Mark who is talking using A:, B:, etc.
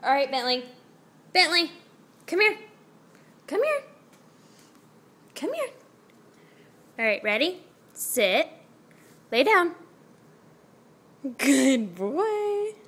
A: All right, Bentley. Bentley, come here. Come here. Come here. All right, ready? Sit. Lay down. Good boy.